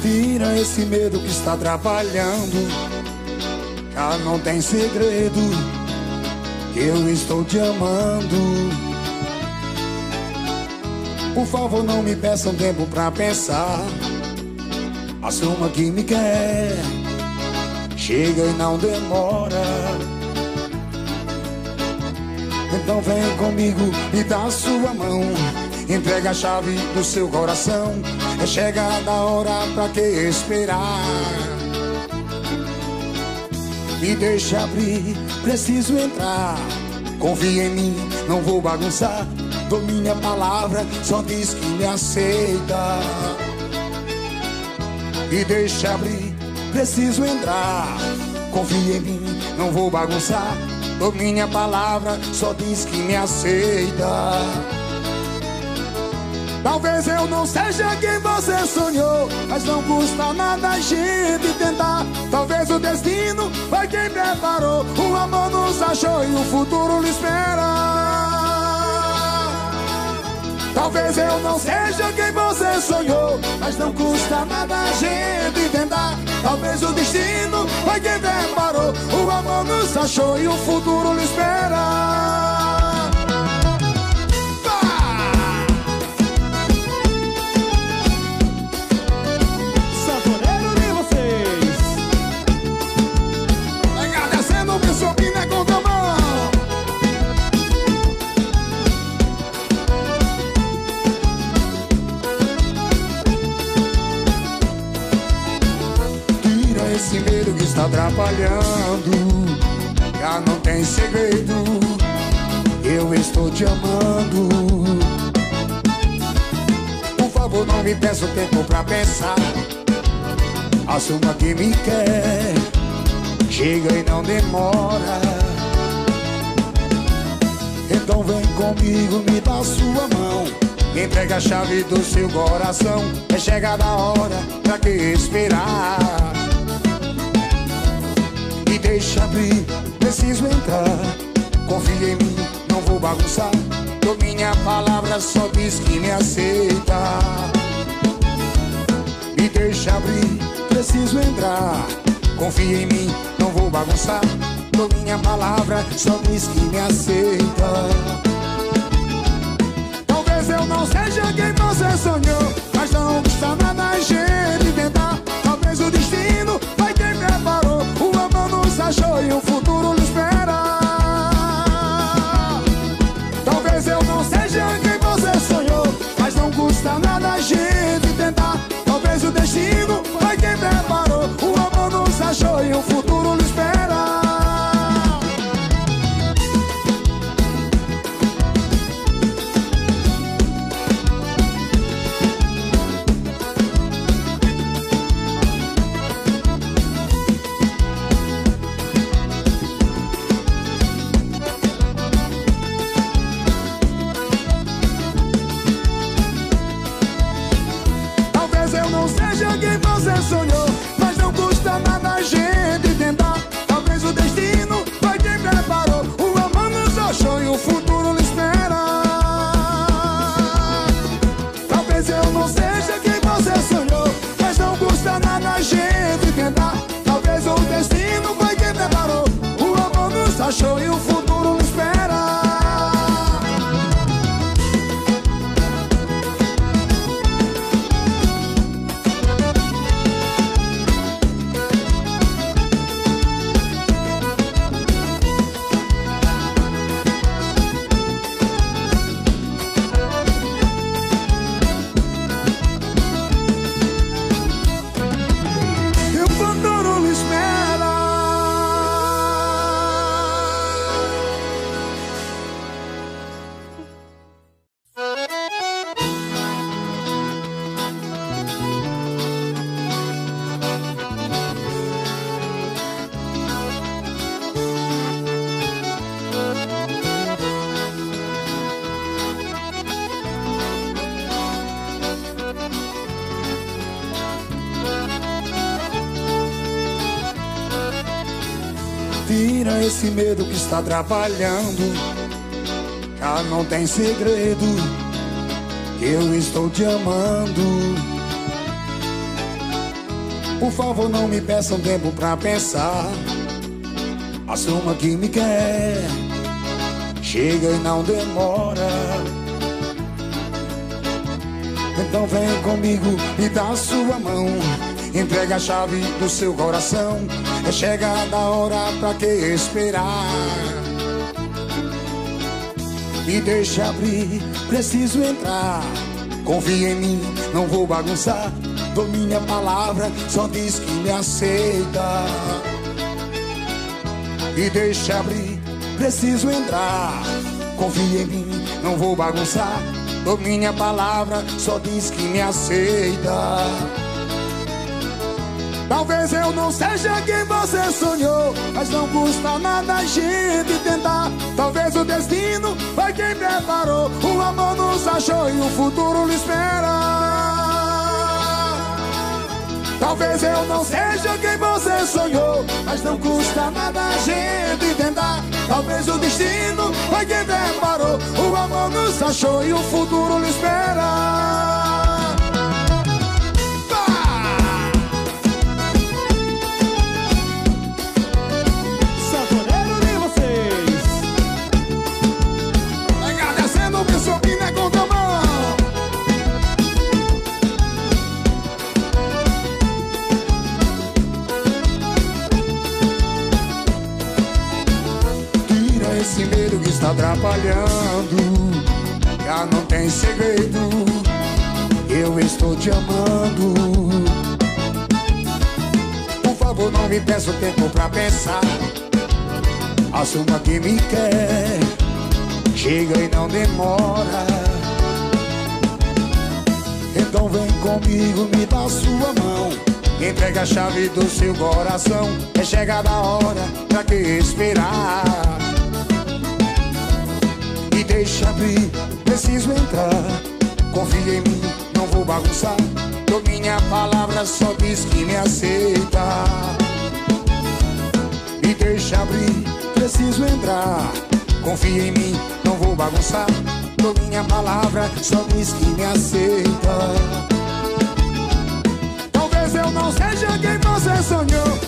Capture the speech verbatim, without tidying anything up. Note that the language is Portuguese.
Tira esse medo que está atrapalhando. Já não tem segredo que eu estou te amando. Por favor, não me peça um tempo pra pensar. Assuma que me quer. Chega e não demora. Então vem comigo, me dá a sua mão. Entrega a chave do seu coração. É chegada a hora, pra que esperar? Me deixa abrir, preciso entrar. Confia em mim, não vou bagunçar. Dou minha palavra, só diz que me aceita. Me deixa abrir, preciso entrar. Confia em mim, não vou bagunçar. Dou minha palavra, só diz que me aceita. Talvez eu não seja quem você sonhou, mas não custa nada a gente tentar. Talvez o destino foi quem preparou. O amor nos achou e o futuro lhe espera. Talvez eu não seja quem você sonhou, mas não custa nada a gente tentar. Talvez o destino foi quem preparou. O amor nos achou e o futuro lhe espera. Esse medo que está atrapalhando. Já não tem segredo, eu estou te amando. Por favor, não me peça tempo pra pensar. Assuma que me quer. Chega e não demora. Então vem comigo, me dá a sua mão. Entrega a chave do seu coração. É chegada a hora, pra que esperar? Me deixa abrir, preciso entrar. Confia em mim, não vou bagunçar. Dou minha palavra, só diz que me aceita. Me deixa abrir, preciso entrar. Confia em mim, não vou bagunçar. Dou minha palavra, só diz que me aceita. Talvez eu não seja quem você sonhou, mas não custa nada a gente tentar. Talvez o destino vai quem preparou. O amor nos achou e o futuro lhe espera. Talvez eu não seja quem você sonhou, mas não custa nada a gente tentar. Talvez o destino vai quem preparou. O amor nos achou e o futuro lhe espera. Sonhou, mas não custa nada a gente tentar. Talvez o destino foi quem preparou. O amor nos achou e o futuro lhe espera. Talvez eu não seja quem você sonhou, mas não custa nada a gente tentar. Talvez o destino foi quem preparou. O amor nos achou e o futuro lhe espera. Tira esse medo que está atrapalhando. Já não tem segredo, eu estou te amando. Por favor, não me peça um tempo pra pensar. Assuma que me quer. Chega e não demora. Então vem comigo e dá a sua mão. Entrega a chave do seu coração. É chegada a hora, pra que esperar? Me deixa abrir, preciso entrar. Confia em mim, não vou bagunçar. Dou minha palavra, só diz que me aceita. Me deixa abrir, preciso entrar. Confia em mim, não vou bagunçar. Dou minha palavra, só diz que me aceita. Talvez eu não seja quem você sonhou, mas não custa nada a gente tentar. Talvez o destino foi quem preparou. O amor nos achou e o futuro lhe espera. Talvez eu não seja quem você sonhou, mas não custa nada a gente tentar. Talvez o destino foi quem preparou. O amor nos achou e o futuro lhe espera. Esse medo que está atrapalhando, já não tem segredo. Eu estou te amando. Por favor, não me peça o tempo pra pensar. Assuma que me quer. Chega e não demora. Então vem comigo, me dá sua mão. Entrega a chave do seu coração. É chegada a hora, pra que esperar? Me deixa abrir, preciso entrar. Confia em mim, não vou bagunçar. Dou minha palavra, só diz que me aceita. Me deixa abrir, preciso entrar. Confia em mim, não vou bagunçar. Dou minha palavra, só diz que me aceita. Talvez eu não seja quem você sonhou,